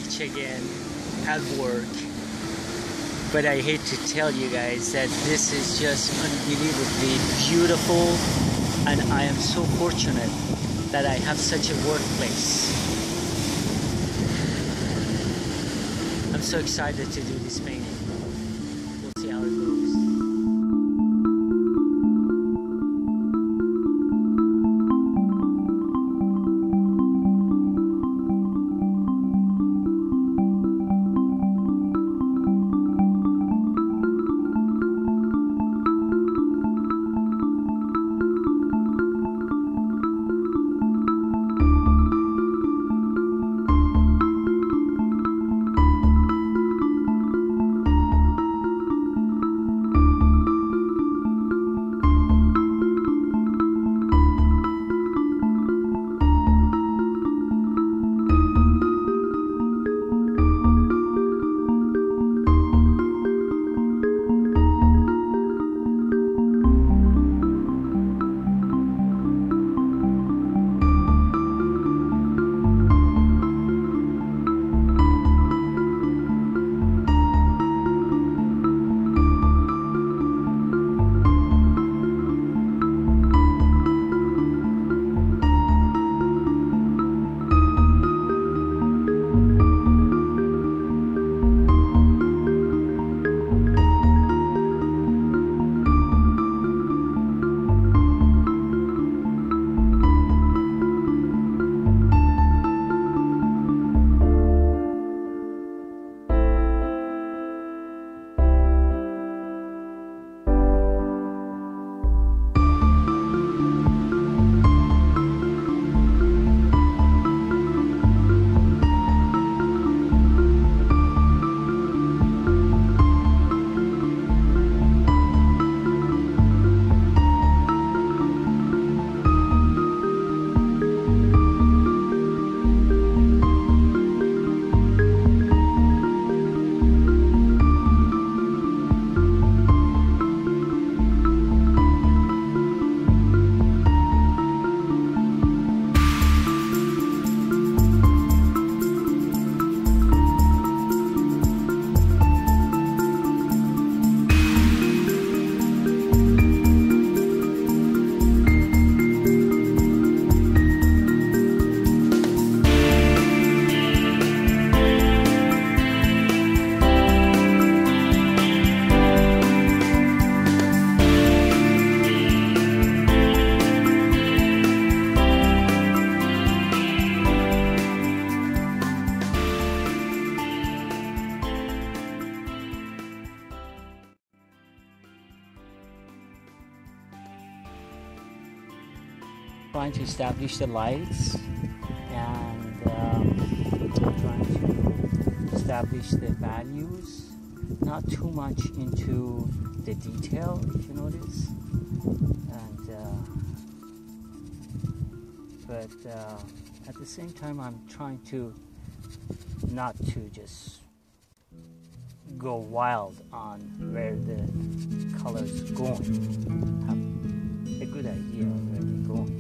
beach again at work. But I hate to tell you guys that this is just unbelievably beautiful, and I am so fortunate that I have such a workplace. I'm so excited to do this painting. We'll see how it goes. Trying to establish the lights and trying to establish the values, not too much into the detail, if you notice, and but at the same time I'm trying to not to just go wild on where the colors going. Have a good idea of where they're going.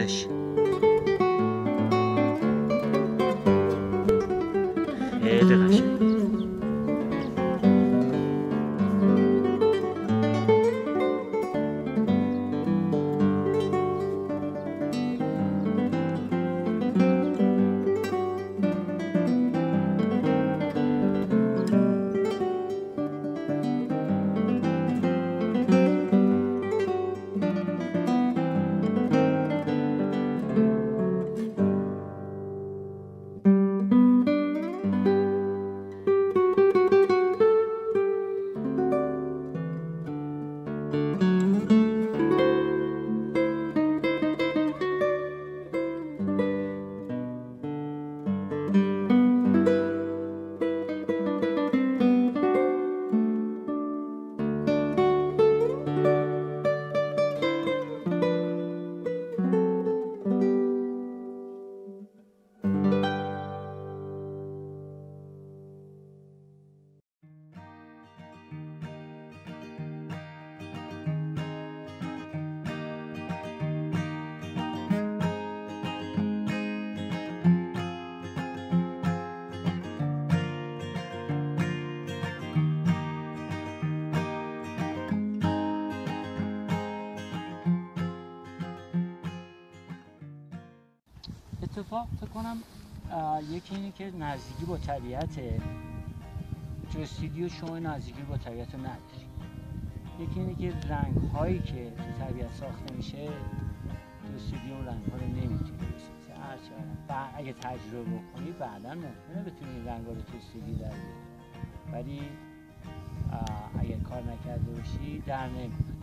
خودش. خیلی قشنگ. اتفاق فکر کنم یکی اینه که نزدیکی با طبیعته، تو استودیو شما نزدیکی با طبیعت رو نداری. یکی اینه که رنگ هایی که تو طبیعت ساخته میشه تو استودیو اون رنگ ها رو نمیتونی بسازی. هرچند اگه تجربه بکنی بعدا ممکنه بتونی این رنگ ها رو تو استودیو در بیاری، ولی اگه کار نکرده باشی در نمیاد.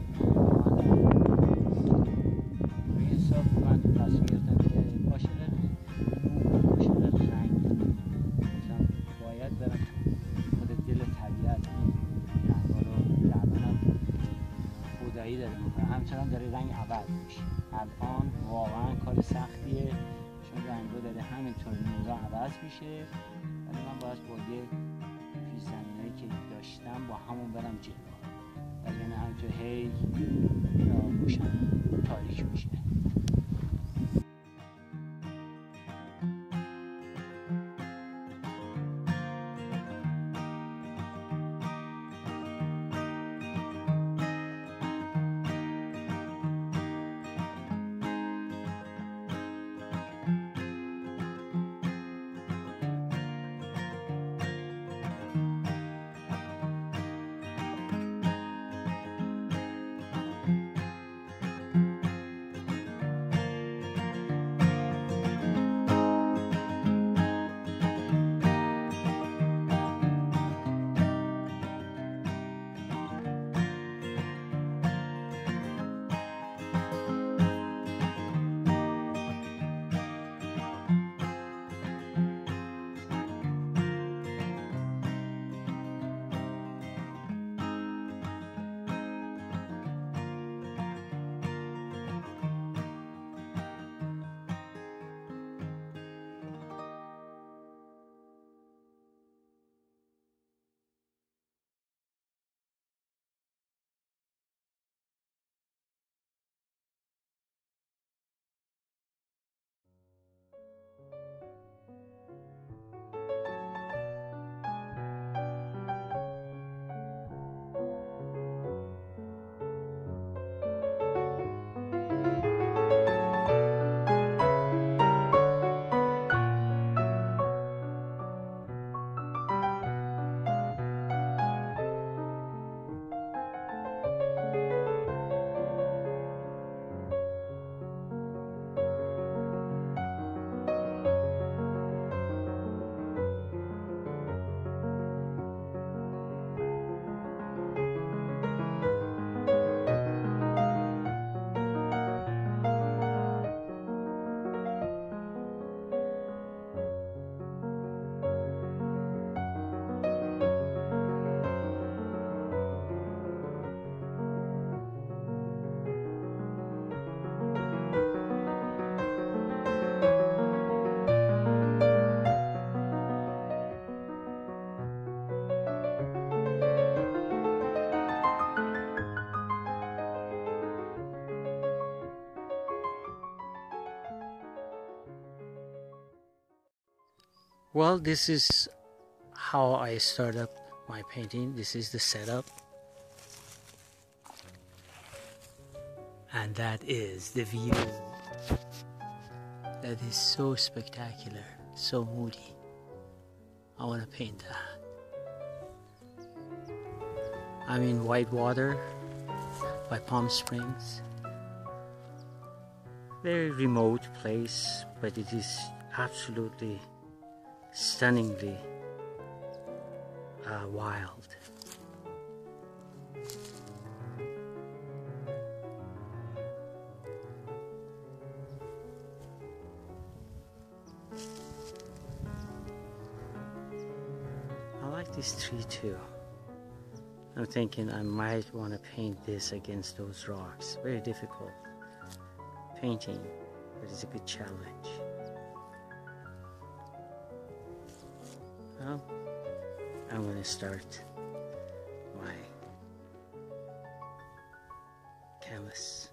روی این حساب من تصمیم گرفتم که عاشق نور، عاشق رنگ مثلا باید برم خود دل طبیعت این رنگا رو الانم خدایی داره میکنه، همچنان داره رنگ عوض میشه. الان واقعا کار سختیه چون رنگا داره همینطور نورا عوض میشه، ولی من باید با یه پیش زمینایی که داشتم با همون برم جلو، ولی یعنی همینطور هی روشن تاریک میشه. Well, this is how I start up my painting. This is the setup. And that is the view. That is so spectacular, so moody. I want to paint that. I'm in Whitewater by Palm Springs. Very remote place, but it is absolutely stunningly wild. I like this tree too. I'm thinking I might want to paint this against those rocks. Very difficult painting, but it's a good challenge. Well, I'm going to start my canvas.